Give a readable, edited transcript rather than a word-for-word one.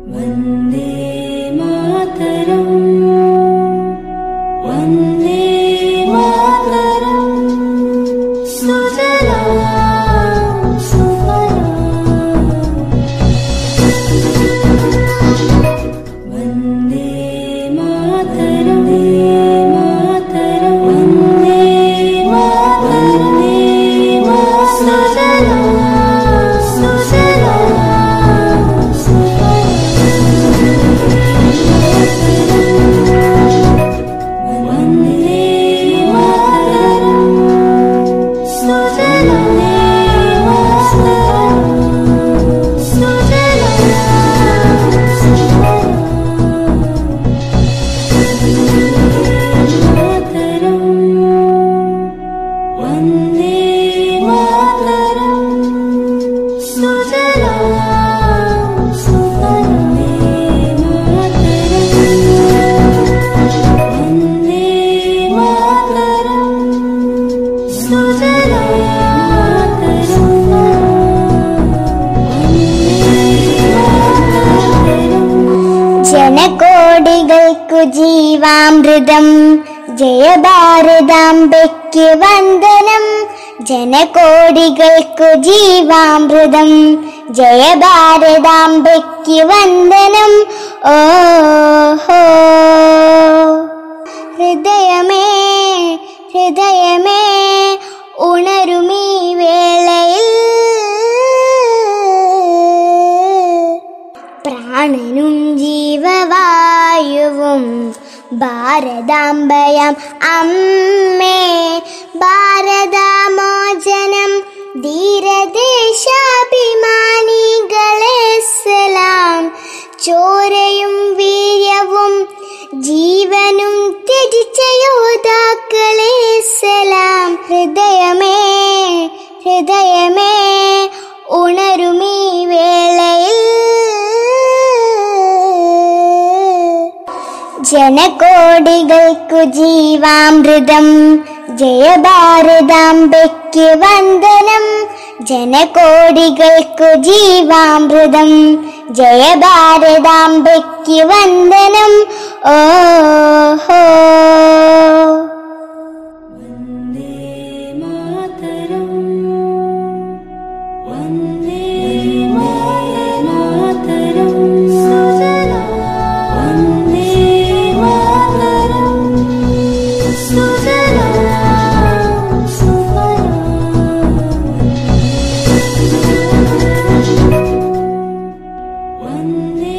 ജനകോടികൾക്കു ജീവാമൃതം ജയ ഭാരതാംബയ്ക്ക് വന്ദനം. ജനകോടികൾക്കു ജീവാമൃതം ജയ ഭാരതാംബയ്ക്ക് വന്ദനം. ഓഹോ ഹൃദയമേ ഹൃദയമേ ഉണരുമീ വേളയിൽ പ്രാണനും ജീവവായുവും ഭാരതാംബയാം അമ്മേ. ഭാരതാമോചനം ധീരദേശാഭിമാനികളെ സലാം. ചോരയും വീര്യവും ജീവനും ത്യജിച്ച യോദ്ധാക്കളെ സലാം. ഹൃദയമേ ഹൃദയമേ ഉണരുമീ വേളയിൽ ജനകോടികൾക്കു ജീവാമൃതം ജയ ഭാരതാംബയ്ക്ക് വന്ദനം. ജനകോടികൾക്കു ജീവാമൃതം ജയ ഭാരതാംബയ്ക്ക് വന്ദനം. ഓഹോ One day